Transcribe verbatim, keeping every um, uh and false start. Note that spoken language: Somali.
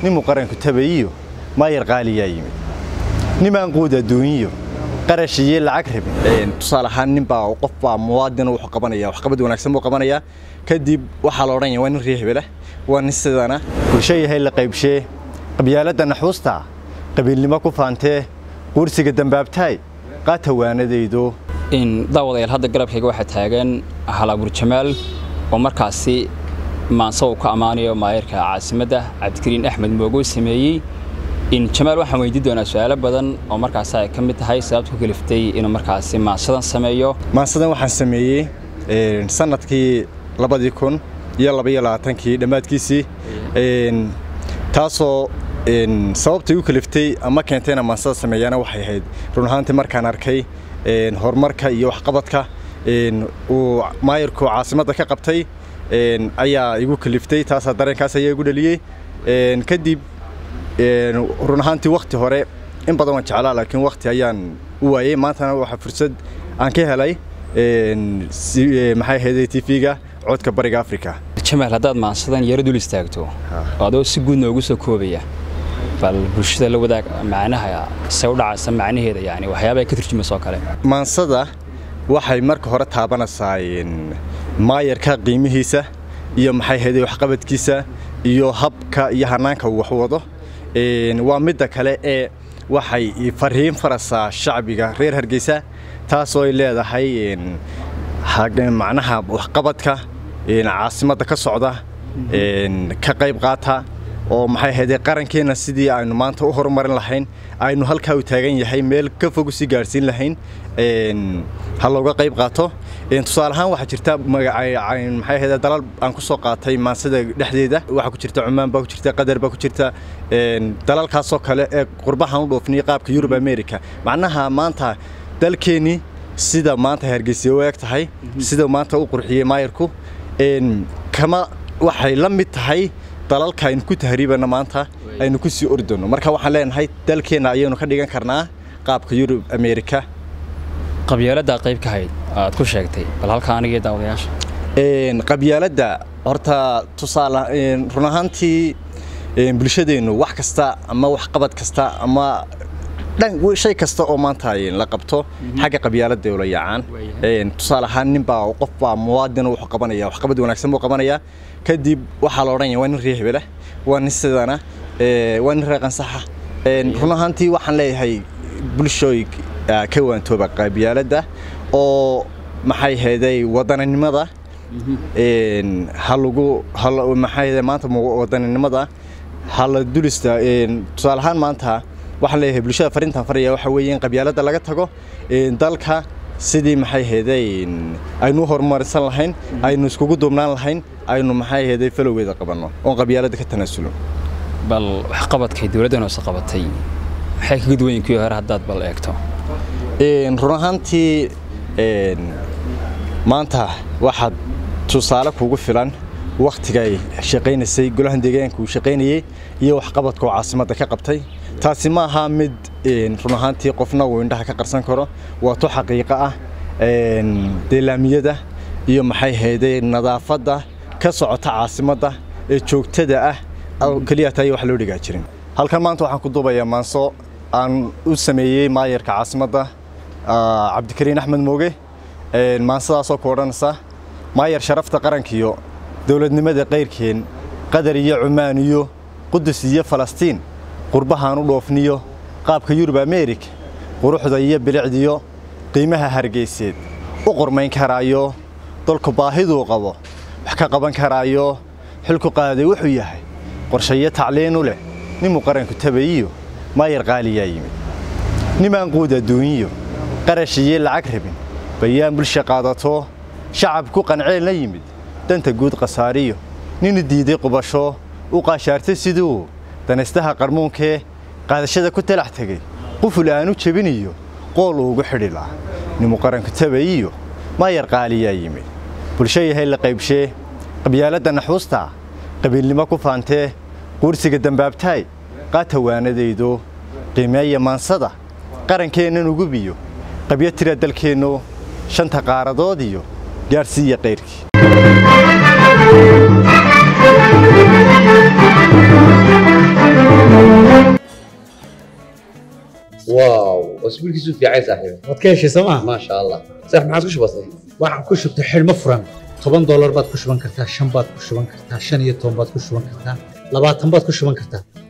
نمو قرن كتبيو ما يرقالي يمين نما نقود الدنيا قرشية العقرب تصالحان نبا وقفا موادنا وحقبانيا وحقبد ونكسم وقبانيا كدب وحلورين وين ريه بله ونستدانا كل شيء هي اللي قيب شيء قبيالة نحوستا قبيل لما كفانته قرصي قدام بابتاي قاتوانا ديدو إن داود هذا قرب كي واحد تاجن على أبو الجمال ومركزي مع صوك أماني ومايرك عاصمته عبد الكريم أحمد موجود سمي إن جمال واحد ويدي أنا سؤال بدن ومركزي كم تهاي سبب كلفتي إنه مركزي مع صدق سميه مع صدق واحد سميه سنة كي لبدي يكون يلا بيلا تنكي دمات كيسي إن تاسو إن سبب تيجي كلفتي أما كنتين مع صدق سميانا وحيد رونهانتي مركان أركي إن هرمركا يوحقبتك إن ومايركو عاصمتك قبتي إن أيا يقول كلفتي تاسا درين كاسا يقول لي إن كدي إن رونهانتي وقت هراء إن بدو ما تعالى لكن وقت أيان وعي ما ثنا واحد فرصة أنكي هلاي إن محي هديتي فيجا عود كبرق أفريقيا. جمال هذا مع صدق يردوا الاستاجتو هذا سجون نوجس كوبية فالبرشة اللي وذاك معناها سوداء عسى معناه هذا يعني وحياة كثير مساكلة. مع صدق waxay marka hore taabanaysaa maayarka qiimihiisa iyo maxay heeday wax qabadkiisa iyo habka iyo hanaanka uu wax wado een waa mid kale ee waxay fariin farasa shacbiga reer Hargeysa taas oo ay leedahay een haga macnaha wax qabadka een caasimada ka socda een ka qayb qaata oo maxay heeday qarankeena sidii aynu maanta u horumarin lahayn aynu halka u taagan yahay meel ka fog si gaarsiin lahayn een halooga qayb qaato in tusaalahan waxa jirta magacay maxay heeday dalal aan ku soo qaatay maasada dhexdeeda waxa ku jirta Cumaan baa ku jirta Qatar baa ku jirta een dalalkaas oo kale ee qurbahan u dhoofnay qaabka Europe America macnaha maanta dalkeeni sida maanta Hargeysa oo eeg tahay sida maanta u qurxiyay maayarku een kama waxay la mid tahay dalalka in ku tahriibana maanta aynu ku sii ordoono marka waxaan leenahay dalkeena ayaynu ka dhigan karnaa qaabka Europe America qabyaalada qayb ka hayd aad ku sheegtay bal halka aniga daawadayaasha een qabyaalada horta tusaale een run ahaantii een bulshadeenu wax kasta ama wax qabad kasta ama dhan shay kasta oo maanta ay la qabto xagga qabyaalada oo la yacaan een tusaale ahaan ninba qof baa muwaadin wax qabanaya wax qabad wanaagsan oo qabanaya kadib waxa la oranaya waa in riixbele waa in sidana ee waa in raqan sax een run ahaantii waxaan leeyahay bulshooyig ka waantooba qabyaalada oo maxay heeday wadanimada een halagu hal maxay heeday maanta wadanimada hal dulista een tusaalahan maanta waxa leeyahay bulshada farintan fariya waxa weeyeen qabyaalada laga tago een dalka sidii maxay heeday aynu horumarsan lahayn aynu iskugu duubnaan lahayn aynu maxay heeday falowgeeda qabano oo qabyaalada ka tanaasulo bal wax qabadkay dawladana soo qabatay waxay ka gudweyn ku hore hadaad bal eegto een run ahaantii een maanta waxaad tusaale kugu filan waqtiga ay shaqeynaysay golaha deegaanka uu shaqeynayay iyo wax qabadka caasimada ka qabtay taasi ma aha mid een run ahaantii qofna uu indhaha ka qarsan karo waa to xaqiiqo ah een deelaamiyada iyo maxay heeday nadaafada ka socota caasimada ee joogtada ah oo kaliya tahay wax loo dhigaa jirin halkan maanta waxaan ku duubayaa maanso aan u sameeyay maayarka caasimada عبد الكريم أحمد موجي المنصة سو كورنسا ماير شرفت قرنكيو دولة نمد غير كين قدرية عمانيو قدسية فلسطين قربها نوفنيو قاب كيورب أمريك وروح ذي بلعديو قيمها هرجيسيد وقرمين كرايو طلق باهدو قبو حكا قبن كرايو حلكو قادي وحويه قرشية تعلين له نمو قرن كتبيو ماير غالي يمين نما نقود الدنيا قرشية العقرب بيان بالشقاطته شعب كو قنعين لا يمد دنت جود قصاريو نين الديدي قبشو وقاشرت سيدو دنستها قرمونك قادشده كتلحتغي قفلانو جبينيو قول ugu xidhila nimu qaran kitabayo ma yar qaaliya yimi bulshada hay la qaybshay qabyaalada naxuusta qabiilnimo ku faantee qursiga dambaabtay qaatawaanadaydo qiimeeya maansada qarankeena ugu biyo qabyatira dalkeeno shanta qaaradood iyo gaarsiiya qeyrkii واو واسبوع كيسو في عايز صاحبي waad ka heshay sooma ما شاء الله صح ما عاد وش بصير waxaan ku shubtay xidhmo furan toban doolar baad ku shuban kartaa shan baad ku shuban kartaa shan iyo toban baad ku shuban kartaa labaatan baad ku shuban kartaa